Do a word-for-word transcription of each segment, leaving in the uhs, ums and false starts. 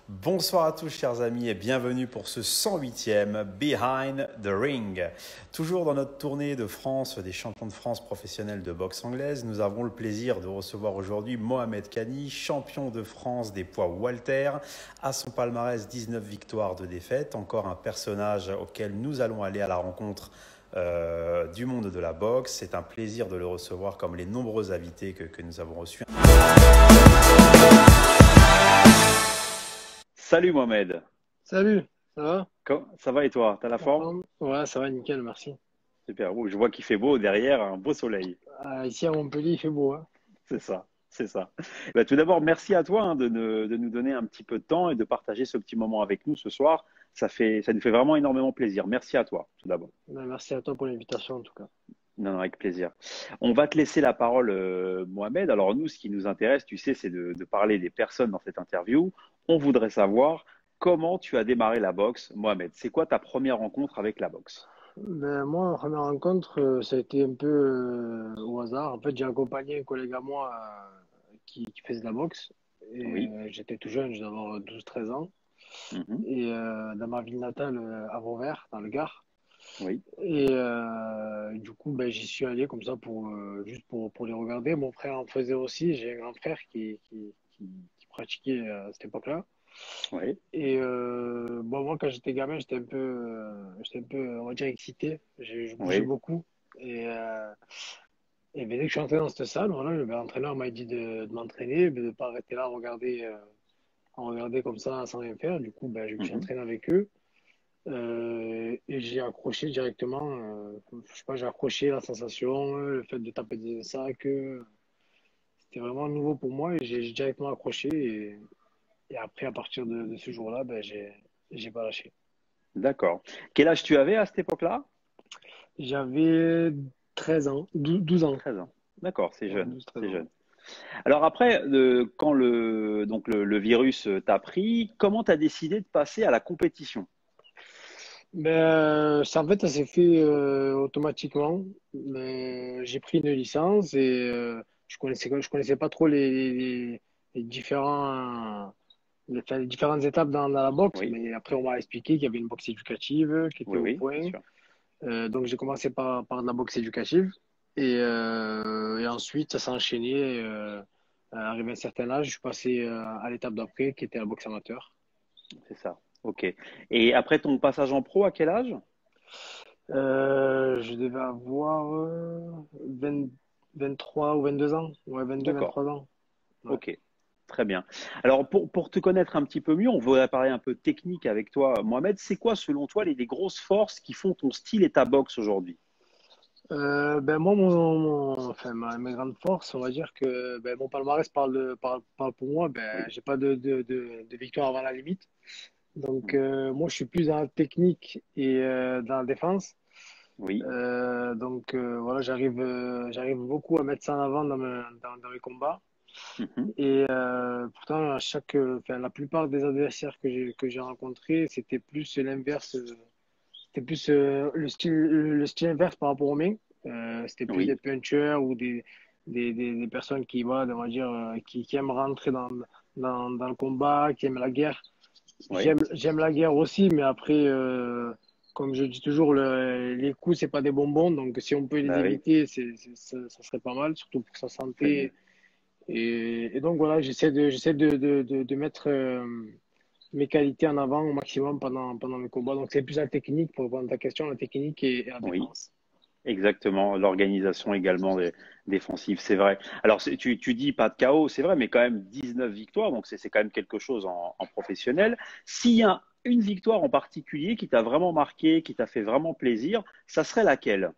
Bonsoir à tous chers amis et bienvenue pour ce cent huitième Behind the Ring. Toujours dans notre tournée de France des champions de France professionnels de boxe anglaise, nous avons le plaisir de recevoir aujourd'hui Mohamed Khani, champion de France des poids Walter, à son palmarès dix-neuf victoires, deux défaites, encore un personnage auquel nous allons aller à la rencontre euh, du monde de la boxe. C'est un plaisir de le recevoir comme les nombreux invités que, que nous avons reçus. Salut Mohamed. Salut, ça va? Comment- Ça va et toi? T'as la La forme? forme? Ouais, ça va, nickel, merci. Super. Ouh, je vois qu'il fait beau derrière, un beau soleil. Ah, ici à Montpellier, il fait beau, hein. C'est ça, c'est ça. Bah, tout d'abord, merci à toi hein, de, ne- de nous donner un petit peu de temps et de partager ce petit moment avec nous ce soir. Ça fait, ça nous fait vraiment énormément plaisir. Merci à toi, tout d'abord. Ben, merci à toi pour l'invitation, en tout cas. Non, non, avec plaisir. On va te laisser la parole, euh, Mohamed. Alors nous, ce qui nous intéresse, tu sais, c'est de, de parler des personnes dans cette interview. On voudrait savoir comment tu as démarré la boxe, Mohamed. C'est quoi ta première rencontre avec la boxe? Ben, moi, ma première rencontre, euh, ça a été un peu euh, au hasard. En fait, j'ai accompagné un collègue à moi euh, qui, qui faisait de la boxe. Et Oui. euh, j'étais tout jeune, je devais avoir douze treize ans. Mhm. Et euh, dans ma ville natale, euh, à Vauvert, dans le Gard. Oui. Et euh, du coup, ben, j'y suis allé comme ça pour euh, juste pour, pour les regarder. Mon frère en faisait aussi. J'ai un grand frère qui, qui, qui, qui pratiquait euh, à cette époque-là. Oui. Et euh, bon, moi, quand j'étais gamin, j'étais un peu, euh, j'étais un peu, on va dire, excité. Je, je bougeais Oui. beaucoup. Et, euh, et ben, dès que je suis entré dans cette salle, voilà, le- ben, l'entraîneur m'a dit de, de m'entraîner, de ne pas arrêter là à regarder, euh, à regarder comme ça sans rien faire. Du coup, ben, je me suis Mhm. entraîné avec eux. Euh, et j'ai accroché directement. Euh, je sais pas, j'ai accroché la sensation, euh, le fait de taper des sacs. euh, C'était vraiment nouveau pour moi et j'ai j'ai directement accroché. Et, et après, à partir de, de ce jour-là, ben, j'ai, j'ai pas lâché. D'accord. Quel âge tu avais à cette époque-là? J'avais treize ans, douze 12 ans. Treize ans. D'accord, c'est Ouais, jeune, douze treize c'est ans. jeune. Alors après, le- quand le, donc le, le virus euh, t'a pris, comment tu as décidé de passer à la compétition? Ben, ça, en fait, ça s'est fait euh, automatiquement. Mais j'ai pris une licence et euh, je connaissais, je connaissais pas trop les, les, les différents, les, enfin, les différentes étapes dans, dans la boxe. Oui, Mais après, on m'a expliqué qu'il y avait une boxe éducative qui était oui, au oui, bien point. sûr. Euh, donc, j'ai commencé par, par de la boxe éducative. Et, euh, et ensuite, ça s'est enchaîné. Euh, arrivé à un certain âge, je suis passé euh, à l'étape d'après, qui était la boxe amateur. C'est ça. Ok. Et après ton passage en pro, à quel âge? Euh, je devais avoir euh, vingt, vingt-trois ou vingt-deux ans. Ouais, vingt-deux, D'accord. vingt-trois ans. Ouais. Ok. Très bien. Alors pour, pour te connaître un petit peu mieux, on voudrait parler un peu technique avec toi, Mohamed. C'est quoi, selon toi, les, les grosses forces qui font ton style et ta boxe aujourd'hui? Euh, ben moi, mon, mon- enfin, ma, mes grandes forces, on va dire que ben, mon palmarès parle, de- parle, parle pour moi. Ben, Oui. j'ai pas de, de, de, de victoire avant la limite. Donc, Mhm. euh, moi, je suis plus dans la technique et euh, dans la défense. Oui. Euh, donc, euh, voilà, j'arrive euh, j'arrive beaucoup à mettre ça en avant dans, me- dans, dans mes combats. Mhm. Et euh, pourtant, à chaque, euh, enfin, la plupart des adversaires que j'ai que j'ai rencontrés, c'était plus l'inverse. euh, C'était plus euh, le style le style inverse par rapport aux mains. Euh, c'était plus des Oui. punchers ou des des, des, des personnes qui voilà, on va dire euh, qui, qui aiment rentrer dans, dans dans le combat, qui aiment la guerre. Oui. J'aime j'aime la guerre aussi, mais après euh, comme je dis toujours, le, les coups c'est pas des bonbons, donc si on peut les Bah oui, éviter, c'est, c'est- ça, ça serait pas mal, surtout pour sa c'est mieux. santé. Et, et donc voilà, j'essaie de, j'essaie de, de, de, de mettre euh, mes qualités en avant au maximum pendant, pendant mes combats. Donc c'est plus la technique, pour répondre à ta question, la technique et, et la Oui. défense. Exactement, l'organisation également des- défensive, c'est vrai. Alors, c'est- tu, tu dis pas de K O, c'est vrai, mais quand même dix-neuf victoires, donc c'est c'est quand même quelque chose en, en professionnel. S'il y a une victoire en particulier qui t'a vraiment marqué, qui t'a fait vraiment plaisir, ça serait laquelle?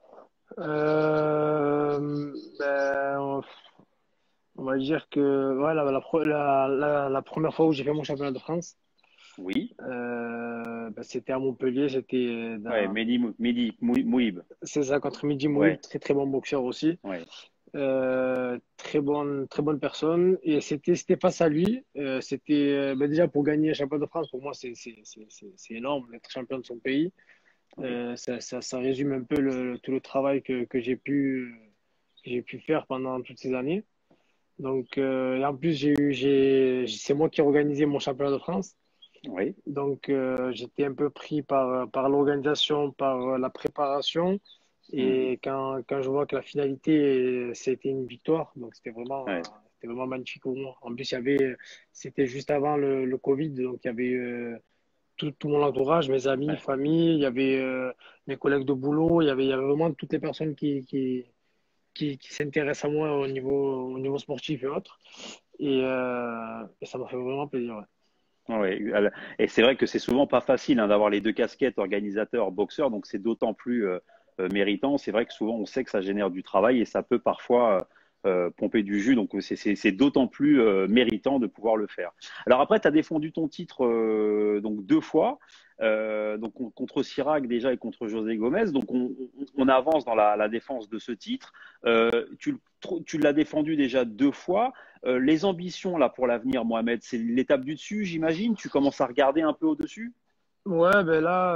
Euh, ben, on va dire que voilà, la, la, la, la, la première fois où j'ai fait mon championnat de France, Oui, euh, ben, c'était à Montpellier, c'était ouais, dans, Mehdi, Mou- Mehdi Mou- Mouhib. c'est ça contre Midi Mouib, Ouais, très très bon boxeur aussi. ouais, Euh, très bonne, très bonne personne. Et c'était, c'était face à lui. Euh, c'était euh, ben déjà pour gagner un champion de France, pour moi, c'est, c'est, c'est, c'est c'est énorme d'être champion de son pays. oui, Euh, ça, ça, ça résume un peu le, tout le travail que, que j'ai pu, que j'ai pu faire pendant toutes ces années. Donc, euh, et en plus, j'ai eu, j'ai, c'est moi qui ai organisé mon championnat de France. Oui. Donc, euh, j'étais un peu pris par, par l'organisation, par euh, la préparation. Mhm. Et quand, quand je vois que la finalité, c'était une victoire, donc c'était vraiment, euh, Ouais. c'était vraiment magnifique pour moi. En plus, il y avait, c'était juste avant le, le Covid, donc il y avait euh, tout, tout mon entourage, mes amis, Ouais. famille, il y avait euh, mes collègues de boulot, il y avait, il y avait vraiment toutes les personnes qui, qui, qui, qui s'intéressent à moi au niveau, au niveau sportif et autres. Et, euh, et ça m'a fait vraiment plaisir. Ouais. Ouais, euh, et c'est vrai que c'est souvent pas facile hein, d'avoir les deux casquettes, organisateur, boxeur, donc c'est d'autant plus euh, euh, méritant. C'est vrai que souvent on sait que ça génère du travail et ça peut parfois euh, euh, pomper du jus, donc c'est c'est- c'est d'autant plus euh, méritant de pouvoir le faire. Alors après, tu as défendu ton titre euh, donc deux fois, euh, donc on- contre Chirac déjà et contre José Gomez, donc on, on- on avance dans la, la défense de ce titre. Euh, tu, le tr- tu l'as défendu déjà deux fois. Euh, les ambitions là pour l'avenir, Mohamed, c'est l'étape du dessus, j'imagine. Tu commences à regarder un peu au-dessus? Ouais, ben là,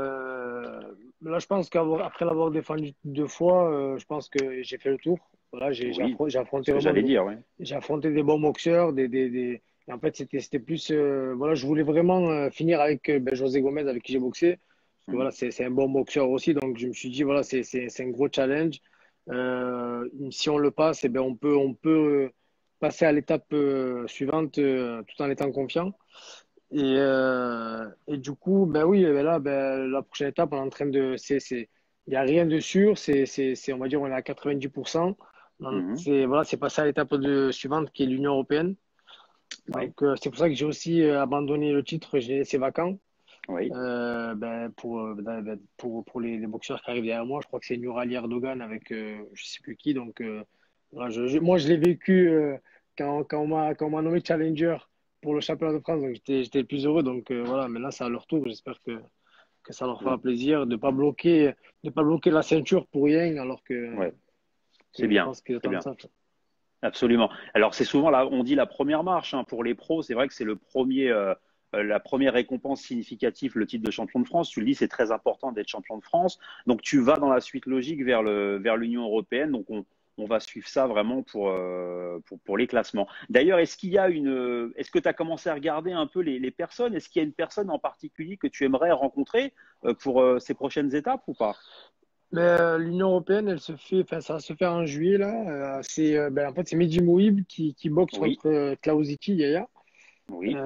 euh, là, je pense qu'après l'avoir défendu deux fois, euh, je pense que j'ai fait le tour. Voilà, j'ai j'ai Oui, affron- j'ai ce affronté que vraiment j'allais des, dire, oui. j'ai affronté des bons boxeurs, des, des, des... Et en fait, c'était c'était plus, euh, voilà, je voulais vraiment euh, finir avec euh, ben, José Gomez avec qui j'ai boxé, parce que Mhm. voilà, c'est c'est un bon boxeur aussi, donc je me suis dit voilà, c'est c'est c'est un gros challenge. Euh, si on le passe, eh ben on peut on peut euh, passer à l'étape euh, suivante euh, tout en étant confiant. Et, euh, et du coup, ben oui, ben là, ben, la prochaine étape, on est en train de. C'est, c'est, il n'y a rien de sûr, c'est, c'est, c'est, on va dire, on est à quatre-vingt-dix pour cent. Donc, Mhm. c'est, voilà, c'est passé à l'étape de, suivante qui est l'Union européenne. Oui, Donc, euh, c'est pour ça que j'ai aussi euh, abandonné le titre, j'ai laissé vacant oui, euh, ben, pour, euh, ben, ben, pour, pour les, les boxeurs qui arrivent derrière moi. Je crois que c'est Nurali Erdogan avec euh, je sais plus qui. Donc, euh, voilà, je, je- moi, je l'ai vécu euh, quand, quand on m'a quand on m'a nommé challenger pour le championnat de France. Donc, j'étais, j'étais le plus heureux. Donc, euh, voilà, maintenant, c'est à leur tour. J'espère que, que ça leur fera Mhm. plaisir de pas bloquer, de pas bloquer la ceinture pour rien, alors que, Ouais, c'est que je bien, pense qu'ils c'est attendent bien. ça. Quoi. Absolument. Alors c'est souvent là, on dit la première marche hein, pour les pros. C'est vrai que c'est le premier, euh, euh, la première récompense significative, le titre de champion de France. Tu le dis, c'est très important d'être champion de France. Donc tu vas dans la suite logique vers le vers l'Union européenne. Donc on on va suivre ça vraiment pour euh, pour pour les classements. D'ailleurs, est-ce qu'il y a une, est-ce que tu as commencé à regarder un peu les les personnes? Est-ce qu'il y a une personne en particulier que tu aimerais rencontrer euh, pour euh, ces prochaines étapes ou pas? Mais euh, l'Union européenne, elle se fait, enfin, ça va se faire en juillet là. Euh, c'est, euh, ben, en fait, c'est Mehdi Mouib qui, qui boxe Oui, contre euh, Klausicki, Yaya. oui,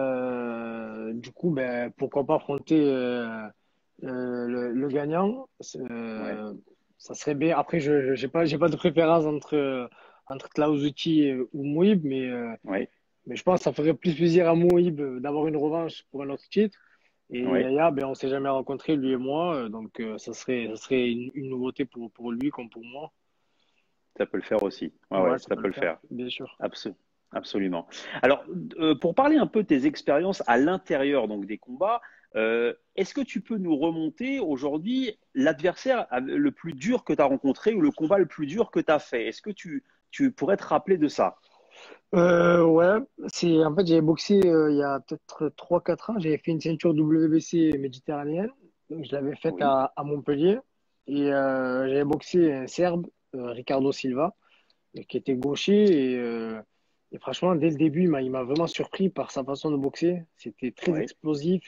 Euh, du coup, ben, pourquoi pas affronter euh, euh, le, le gagnant. ouais, Euh, ça serait bien. Après, je j'ai pas j'ai pas de préférence entre entre Klausuti ou Mouib, mais euh, ouais, mais je pense que ça ferait plus plaisir à Mouib d'avoir une revanche pour un autre titre. Et ouais. Yaya, ben on s'est jamais rencontrés lui et moi, euh, donc euh, ça serait ça serait une, une nouveauté pour pour lui comme pour moi. Ça peut le faire aussi. Ouais, Ouais, ouais, ça ça peut le peut le faire, faire. bien sûr. Abso- Absolument. Alors, euh, pour parler un peu de tes expériences à l'intérieur donc des combats, euh, est-ce que tu peux nous remonter aujourd'hui l'adversaire le plus dur que tu as rencontré ou le combat le plus dur que tu as fait? Est-ce que tu, tu pourrais te rappeler de ça? Euh, ouais, c'est en fait j'avais boxé euh, il y a peut-être trois quatre ans, j'avais fait une ceinture W B C méditerranéenne, donc je l'avais faite Oui, à, à Montpellier et euh, j'avais boxé un Serbe, euh, Ricardo Silva, euh, qui était gaucher et, euh, et franchement dès le début il m'a il m'a vraiment surpris par sa façon de boxer, c'était très oui, explosif,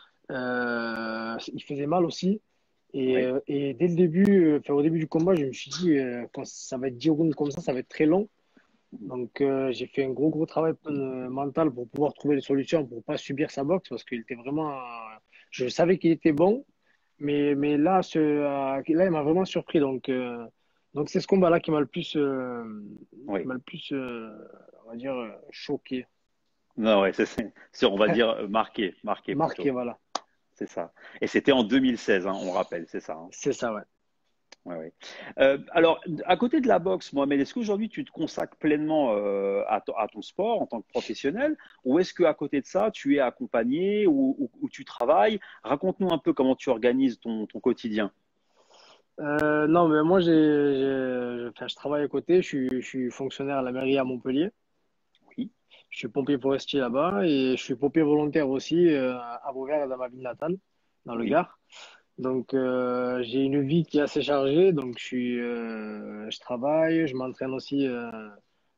euh, il faisait mal aussi et, oui, euh, et dès le début, euh, enfin, au début du combat je me suis dit euh, quand ça va être dix rounds comme ça, ça va être très long. Donc, euh, j'ai fait un gros, gros travail euh, mental pour pouvoir trouver des solutions pour pas subir sa boxe parce qu'il était vraiment. euh, je savais qu'il était bon, mais, mais là, ce, euh, là, il m'a vraiment surpris. Donc, euh, donc c'est ce combat-là qui m'a le plus, euh, qui oui. m'a le plus, euh, on va dire, euh, choqué, Non, ouais, c'est, c'est- c'est- on va dire euh, marqué, marqué marqué, plutôt. voilà. C'est ça. Et c'était en deux mille seize, hein, on rappelle, c'est ça. Hein. C'est ça, ouais. Ouais, ouais. Euh, alors, à côté de la boxe, Mohamed, est-ce qu'aujourd'hui tu te consacres pleinement euh, à, ton à ton sport en tant que professionnel, ou est-ce qu'à côté de ça, tu es accompagné ou, ou- ou tu travailles? Raconte-nous un peu comment tu organises ton, ton quotidien. Euh, non, mais moi, j'ai, j'ai- enfin, je travaille à côté. Je suis, je suis fonctionnaire à la mairie à Montpellier. Oui, Je suis pompier forestier là-bas et je suis pompier volontaire aussi euh, à Vauvert, dans ma ville natale, dans le oui, Gard. Donc, euh, j'ai une vie qui est assez chargée. Donc, je suis, euh, je travaille, je m'entraîne aussi euh,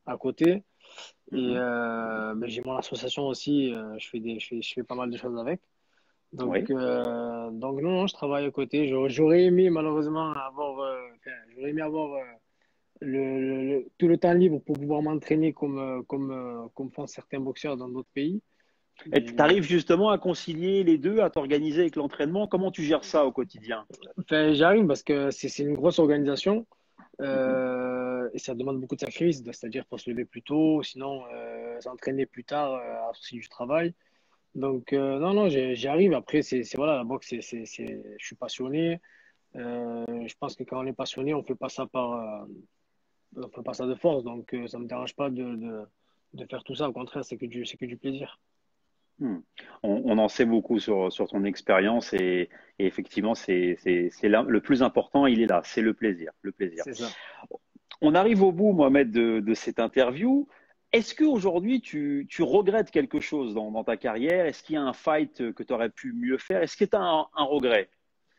à côté. Et Mhm. euh, ben, j'ai mon association aussi, euh, je fais des, je fais, je fais pas mal de choses avec. Donc, Oui. euh, donc non, non, je travaille à côté. J'aurais j'aurais aimé malheureusement avoir, euh, enfin, j'aurais aimé avoir euh, le, le- le- tout le temps libre pour pouvoir m'entraîner comme, euh, comme, euh, comme font certains boxeurs dans d'autres pays. Et tu Mais arrives justement à concilier les deux, à t'organiser avec l'entraînement. Comment tu gères ça au quotidien? enfin, j'arrive parce que c'est c'est une grosse organisation Mhm. euh, et ça demande beaucoup de sacrifices, c'est-à-dire pour se lever plus tôt, sinon euh, s'entraîner plus tard euh, à souci du travail. Donc euh, non, non, j'y j'y arrive. Après, c'est c'est- voilà, la boxe, c'est, c'est, c'est, je suis passionné. Euh, je pense que quand on est passionné, on fait pas ça par, euh, on fait pas ça de force. Donc euh, ça me dérange pas de, de, de faire tout ça. Au contraire, c'est que du, c'est que du plaisir. Hmm. On, on en sait beaucoup sur, sur ton expérience et, et effectivement, c'est, c'est, c'est là- le plus important, il est là, c'est le plaisir, le plaisir. C'est ça. On arrive au bout, Mohamed, de, de cette interview. Est-ce qu'aujourd'hui, tu, tu regrettes quelque chose dans, dans ta carrière? Est-ce qu'il y a un fight que tu aurais pu mieux faire? Est-ce que tu as un, un regret?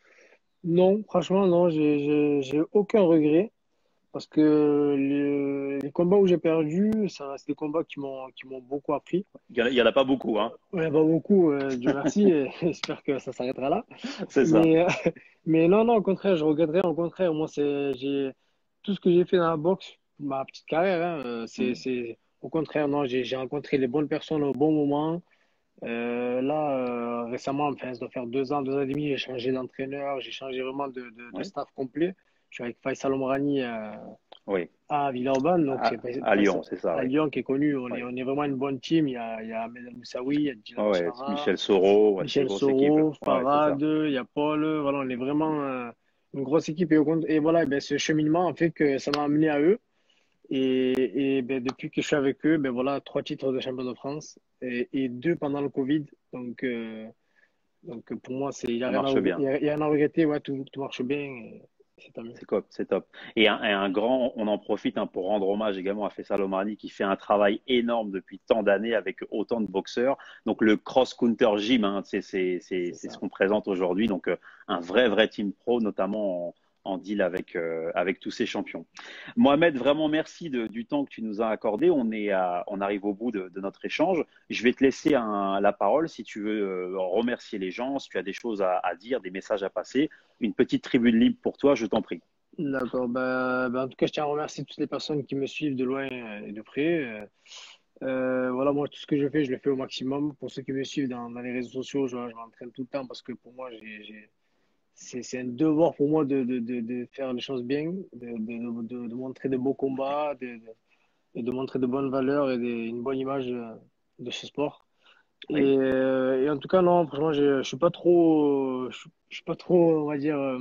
Non, franchement, non, j'ai j'ai- j'ai aucun regret. Parce que le- les combats où j'ai perdu, ça, c'est des combats qui m'ont qui m'ont beaucoup appris. Il n'y en, a il y en a pas beaucoup, hein? Ouais, pas beaucoup, euh, Dieu merci, et j'espère que ça s'arrêtera là. C'est ça. Mais, euh, mais non, non, au contraire, je regretterais, au contraire, moi, c'est, j'ai, tout ce que j'ai fait dans la boxe, ma petite carrière, hein, euh, c'est, Hmm. c'est, au contraire, non, j'ai, j'ai rencontré les bonnes personnes au bon moment. Euh, là, euh, récemment, enfin, ça doit faire deux ans, deux ans et demi, j'ai changé d'entraîneur, j'ai changé vraiment de, de, de Oui, staff complet. Je suis avec Faisal Omrani, euh, oui. à Villeurbanne, donc c'est À, Fais- à Lyon, Faisal- c'est ça, à oui. Lyon qui est connu. On Oui. est, on est vraiment une bonne team. Il y a, il y a Ahmed El Moussaoui, il y a Dylan Ouais, ouais. Chara, Michel Soro, ouais, c'est une Michel grosse équipe. Soro, Ouais, ouais, c'est Farad, ça. il y a Paul. Voilà, on est vraiment euh, une grosse équipe. Et, au compte- et voilà, eh ben, ce cheminement a fait que ça m'a amené à eux. Et, et ben, depuis que je suis avec eux, ben, voilà, trois titres de champion de France et, et deux pendant le Covid. Donc, euh, donc pour moi, c'est, il n'y a Ça rien à, marche regr- il bien. y a, il y a rien à regretter. Ouais, tout, tout marche bien. Et c'est tant mieux. C'est top, c'est top. Et un, et un grand, on en profite hein, pour rendre hommage également à Faisal Omrani qui fait un travail énorme depuis tant d'années avec autant de boxeurs. Donc le cross counter gym, hein, c'est c'est c'est C'est c'est ce ça. qu'on présente aujourd'hui. Donc euh, un vrai vrai team pro, notamment en, en deal avec euh, avec tous ces champions. Mohamed, vraiment merci de- du temps que tu nous as accordé. On est à- on arrive au bout de, de notre échange. Je vais te laisser un- la parole si tu veux euh, remercier les gens, si tu as des choses à, à dire, des messages à passer. Une petite tribune libre pour toi, je t'en prie. D'accord. Ben, ben, en tout cas, je tiens à remercier toutes les personnes qui me suivent de loin et de près. Euh, euh, voilà, moi, tout ce que je fais, je le fais au maximum. Pour ceux qui me suivent dans, dans les réseaux sociaux, je, je m'entraîne tout le temps parce que pour moi, j'ai, j'ai- c'est, c'est un devoir pour moi de, de, de, de faire les choses bien, de, de, de, de montrer de beaux combats de, de- et de montrer de bonnes valeurs et des- une bonne image euh, de ce sport. Oui, Et, euh, et en tout cas, non, franchement, je, je suis pas trop, je, je suis pas trop, on va dire, euh,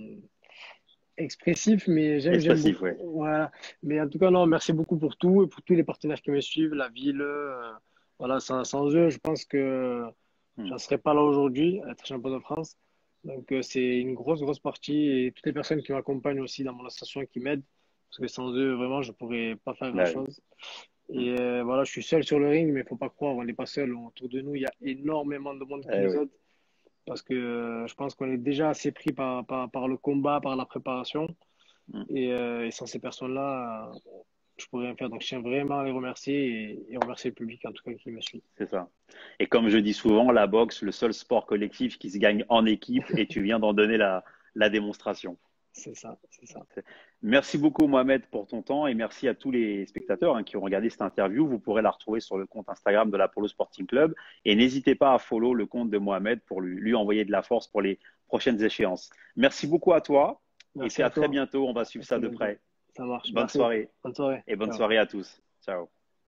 expressif, mais j'aime, j'aime expressif, beaucoup. oui. Voilà. Mais en tout cas, non, merci beaucoup pour tout et pour tous les partenaires qui me suivent, la ville. euh, voilà, sans, sans eux, je pense que Hmm. j'en serais pas là aujourd'hui, à être champion de France. Donc, euh, c'est une grosse, grosse partie et toutes les personnes qui m'accompagnent aussi dans mon association et qui m'aident, parce que sans eux, vraiment, je pourrais pas faire Bah oui. grand-chose. Hmm. Et euh, voilà, je suis seul sur le ring, mais il faut pas croire, on n'est pas seul. Autour de nous, il y a énormément de monde qui Eh nous oui. aide parce que euh, je pense qu'on est déjà assez pris par, par, par le combat, par la préparation. Hmm. Et, euh, et sans ces personnes-là, euh, je pourrais rien faire. Donc, je tiens vraiment à les remercier et, et remercier le public, en tout cas, qui me suit. C'est ça. Et comme je dis souvent, la boxe, le seul sport collectif qui se gagne en équipe, et tu viens d'en donner la, la démonstration. C'est ça, c'est ça. Merci beaucoup, Mohamed, pour ton temps et merci à tous les spectateurs hein, qui ont regardé cette interview. Vous pourrez la retrouver sur le compte Instagram de l'Apollo Sporting Club et n'hésitez pas à follow le compte de Mohamed pour lui, lui envoyer de la force pour les prochaines échéances. Merci beaucoup à toi et Merci puis à à très toi. bientôt. On va À suivre ça très de bientôt. près. Ça marche. Bonne Merci. soirée Bonne soirée. et bonne Ciao. soirée à tous. Ciao.